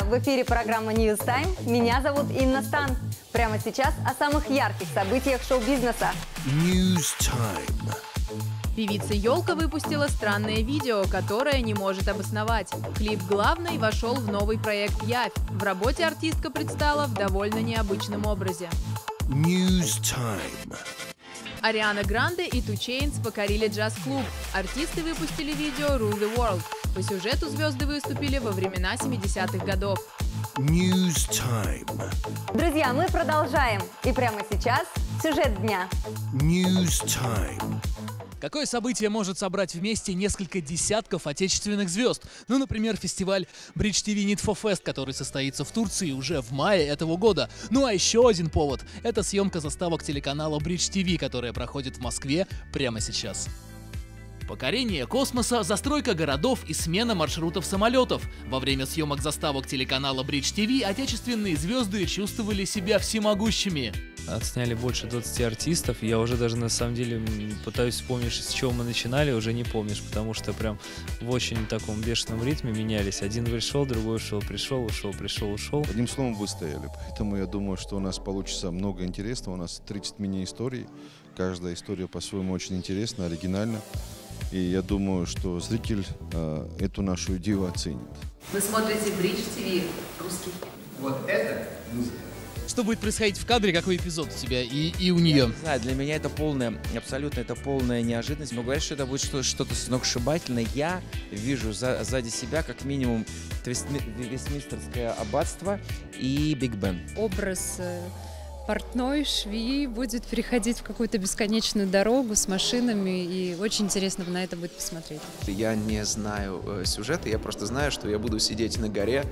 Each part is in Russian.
В эфире программа News Time. Меня зовут Инна Стан. Прямо сейчас о самых ярких событиях шоу-бизнеса. News Time. Певица Ёлка выпустила странное видео, которое не может обосновать. Клип «Главный» вошел в новый проект «Явь». В работе артистка предстала в довольно необычном образе. News Time. Ариана Гранде и 2 Chainz покорили джаз-клуб. Артисты выпустили видео «Rule the World». По сюжету звезды выступили во времена 70-х годов. News Time. Друзья, мы продолжаем. И прямо сейчас сюжет дня. News Time. Какое событие может собрать вместе несколько десятков отечественных звезд? Ну, например, фестиваль Bridge TV Need for Fest, который состоится в Турции уже в мае этого года. Ну а еще один повод – это съемка заставок телеканала Bridge TV, которая проходит в Москве прямо сейчас. Покорение космоса, застройка городов и смена маршрутов самолетов. Во время съемок заставок телеканала Bridge TV отечественные звезды чувствовали себя всемогущими. Отсняли больше 20 артистов. Я уже даже на самом деле пытаюсь вспомнить, с чего мы начинали, уже не помнишь, потому что прям в очень таком бешеном ритме менялись. Один пришел, другой ушел, пришел, ушел, пришел, ушел. Одним словом, выстояли. Поэтому я думаю, что у нас получится много интересного. У нас 30 мини-историй. Каждая история по-своему очень интересна, оригинальна. И я думаю, что зритель эту нашу идею оценит. Вы смотрите Bridge TV, русский. Вот это музыка. Что будет происходить в кадре, какой эпизод у тебя и у нее? Я не знаю, для меня это абсолютно это полная неожиданность. Но говорят, что это будет что-то сногсшибательное. Я вижу сзади себя как минимум Вестминстерское аббатство и Биг Бен. Образ портной, швеи будет переходить в какую-то бесконечную дорогу с машинами, и очень интересно на это будет посмотреть. Я не знаю сюжета, я просто знаю, что я буду сидеть на горе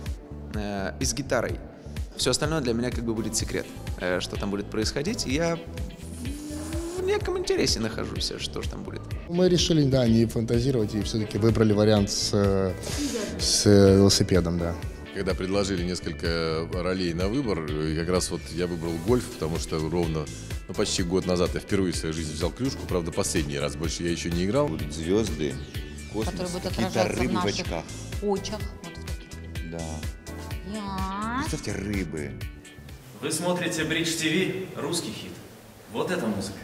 и с гитарой. Все остальное для меня как бы будет секрет, что там будет происходить, и я в неком интересе нахожусь, что же там будет. Мы решили, да, не фантазировать, и все-таки выбрали вариант с велосипедом, да. Когда предложили несколько ролей на выбор, как раз вот я выбрал гольф, потому что ровно, почти год назад я впервые в своей жизни взял клюшку, правда, последний раз, больше я еще не играл. Будут звезды, космос, какие-то рыбы в очках. Очах. Вот в таких. Да. Представьте, рыбы. Вы смотрите Bridge TV, русский хит. Вот эта музыка.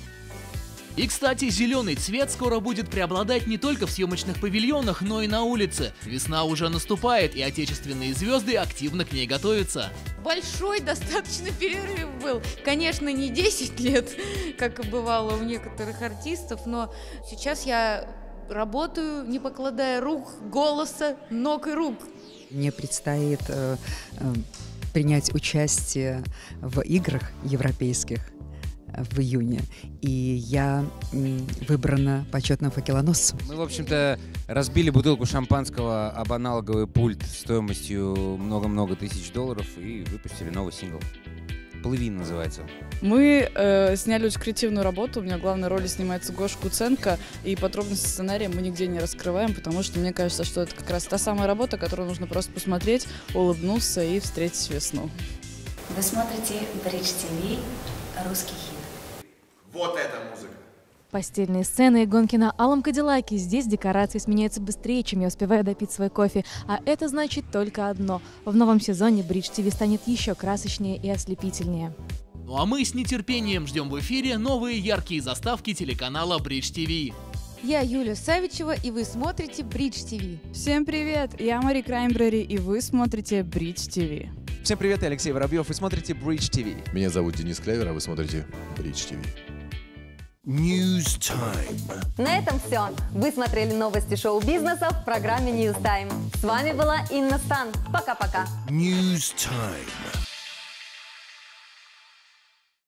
И, кстати, зеленый цвет скоро будет преобладать не только в съемочных павильонах, но и на улице. Весна уже наступает, и отечественные звезды активно к ней готовятся. Большой достаточно перерыв был. Конечно, не 10 лет, как бывало у некоторых артистов, но сейчас я работаю, не покладая рук, голоса, ног и рук. Мне предстоит принять участие в играх европейских в июне, и я выбрана почетным факелоносцем. Мы, в общем-то, разбили бутылку шампанского об аналоговый пульт стоимостью много-много тысяч долларов и выпустили новый сингл. «Плыви» называется. Мы сняли очень креативную работу. У меня в главной роли снимается Гоша Куценко, и подробности сценария мы нигде не раскрываем, потому что мне кажется, что это как раз та самая работа, которую нужно просто посмотреть, улыбнуться и встретить весну. Вы смотрите Bridge TV, русский хит. Вот эта музыка. Постельные сцены и гонки на алом кадиллаке. Здесь декорации сменяются быстрее, чем я успеваю допить свой кофе. А это значит только одно. В новом сезоне Bridge TV станет еще красочнее и ослепительнее. Ну а мы с нетерпением ждем в эфире новые яркие заставки телеканала Bridge TV. Я Юля Савичева, и вы смотрите Bridge TV. Всем привет, я Мари Краймбрери, и вы смотрите Bridge TV. Всем привет, я Алексей Воробьев, вы смотрите Bridge TV. Меня зовут Денис Клявер, а вы смотрите Bridge TV. News Time. На этом все. Вы смотрели новости шоу-бизнеса в программе News Time. С вами была Инна Стан. Пока-пока. News Time.